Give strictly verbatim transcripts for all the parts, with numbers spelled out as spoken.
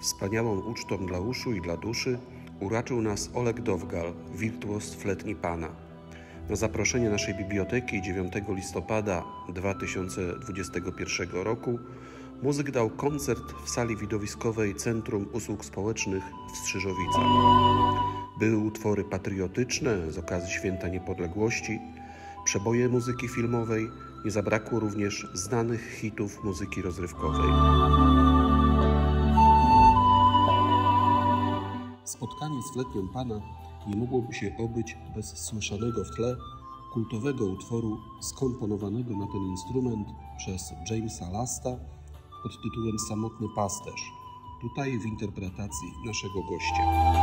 Wspaniałą ucztą dla uszu i dla duszy uraczył nas Oleg Dowgal, wirtuoz fletni pana. Na zaproszenie naszej biblioteki dziewiątego listopada dwa tysiące dwudziestego pierwszego roku muzyk dał koncert w sali widowiskowej Centrum Usług Społecznych w Strzyżowicach. Były utwory patriotyczne z okazji Święta Niepodległości, przeboje muzyki filmowej, nie zabrakło również znanych hitów muzyki rozrywkowej. Spotkanie z fletnią pana nie mogłoby się obyć bez słyszanego w tle kultowego utworu skomponowanego na ten instrument przez Jamesa Lasta pod tytułem Samotny pasterz, tutaj w interpretacji naszego gościa.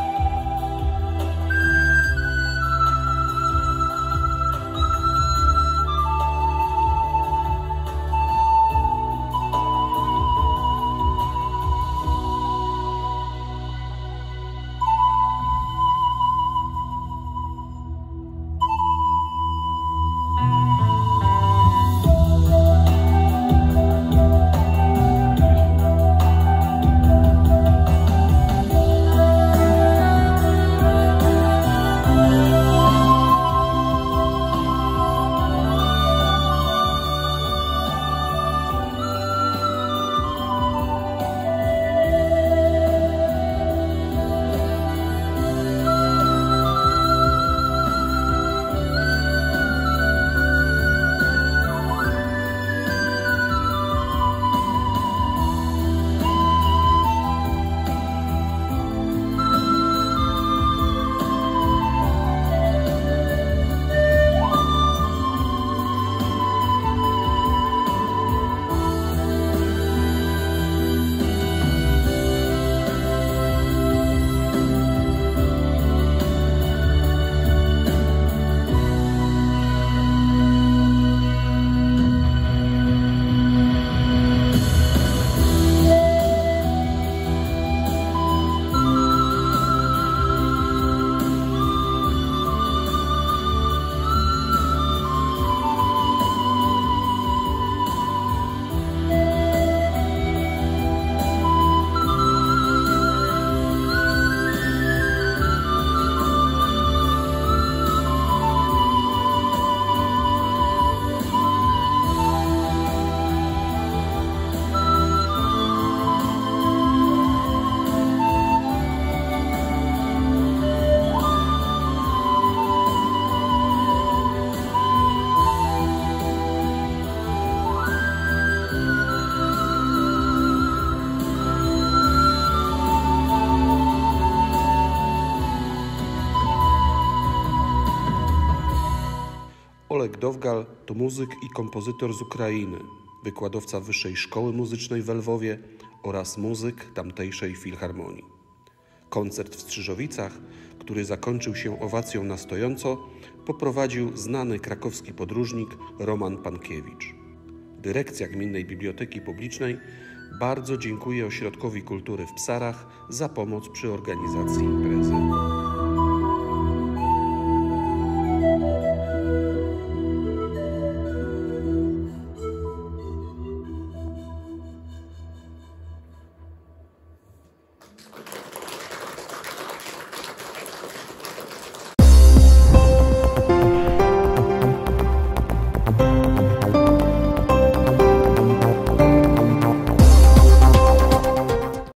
Oleg Dowgal to muzyk i kompozytor z Ukrainy, wykładowca Wyższej Szkoły Muzycznej w Lwowie oraz muzyk tamtejszej filharmonii. Koncert w Strzyżowicach, który zakończył się owacją na stojąco, poprowadził znany krakowski podróżnik Roman Pankiewicz. Dyrekcja Gminnej Biblioteki Publicznej bardzo dziękuję Ośrodkowi Kultury w Psarach za pomoc przy organizacji imprezy.